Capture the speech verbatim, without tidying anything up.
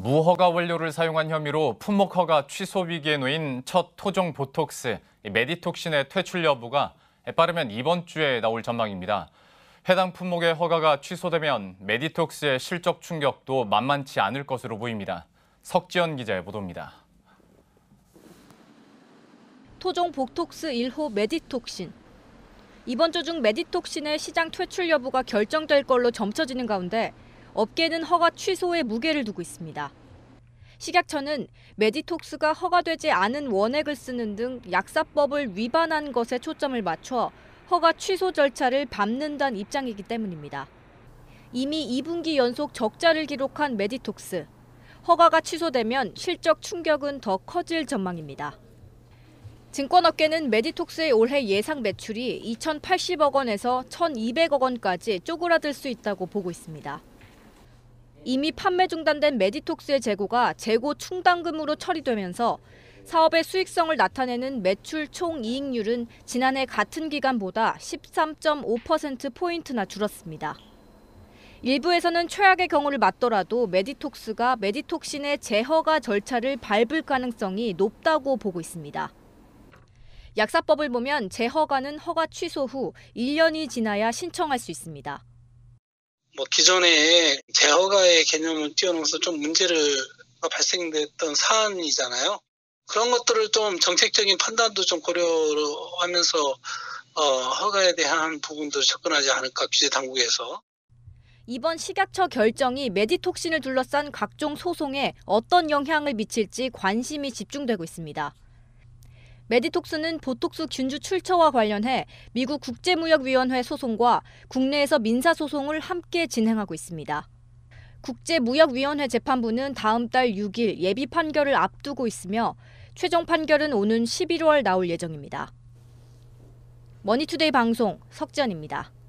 무허가 원료를 사용한 혐의로 품목 허가 취소 위기에 놓인 첫 토종 보톡스 메디톡신의 퇴출 여부가 빠르면 이번 주에 나올 전망입니다. 해당 품목의 허가가 취소되면 메디톡스의 실적 충격도 만만치 않을 것으로 보입니다. 석지연 기자의 보도입니다. 토종 보톡스 일 호 메디톡신. 이번 주 중 메디톡신의 시장 퇴출 여부가 결정될 걸로 점쳐지는 가운데 업계는 허가 취소에 무게를 두고 있습니다. 식약처는 메디톡스가 허가되지 않은 원액을 쓰는 등 약사법을 위반한 것에 초점을 맞춰 허가 취소 절차를 밟는다는 입장이기 때문입니다. 이미 이 분기 연속 적자를 기록한 메디톡스. 허가가 취소되면 실적 충격은 더 커질 전망입니다. 증권업계는 메디톡스의 올해 예상 매출이 이천팔십억 원에서 천이백억 원까지 쪼그라들 수 있다고 보고 있습니다. 이미 판매 중단된 메디톡스의 재고가 재고 충당금으로 처리되면서 사업의 수익성을 나타내는 매출 총이익률은 지난해 같은 기간보다 십삼 점 오 퍼센트포인트나 줄었습니다. 일부에서는 최악의 경우를 맞더라도 메디톡스가 메디톡신의 재허가 절차를 밟을 가능성이 높다고 보고 있습니다. 약사법을 보면 재허가는 허가 취소 후 일 년이 지나야 신청할 수 있습니다. 뭐 기존에 재허가의 개념을 뛰어넘어서 좀 문제를 발생됐던 사안이잖아요. 그런 것들을 좀 정책적인 판단도 좀 고려하면서 어, 허가에 대한 부분도 접근하지 않을까, 규제 당국에서. 이번 식약처 결정이 메디톡신을 둘러싼 각종 소송에 어떤 영향을 미칠지 관심이 집중되고 있습니다. 메디톡스는 보톡스 균주 출처와 관련해 미국 국제무역위원회 소송과 국내에서 민사소송을 함께 진행하고 있습니다. 국제무역위원회 재판부는 다음 달 육 일 예비 판결을 앞두고 있으며 최종 판결은 오는 십일월 나올 예정입니다. 머니투데이 방송 석지연입니다.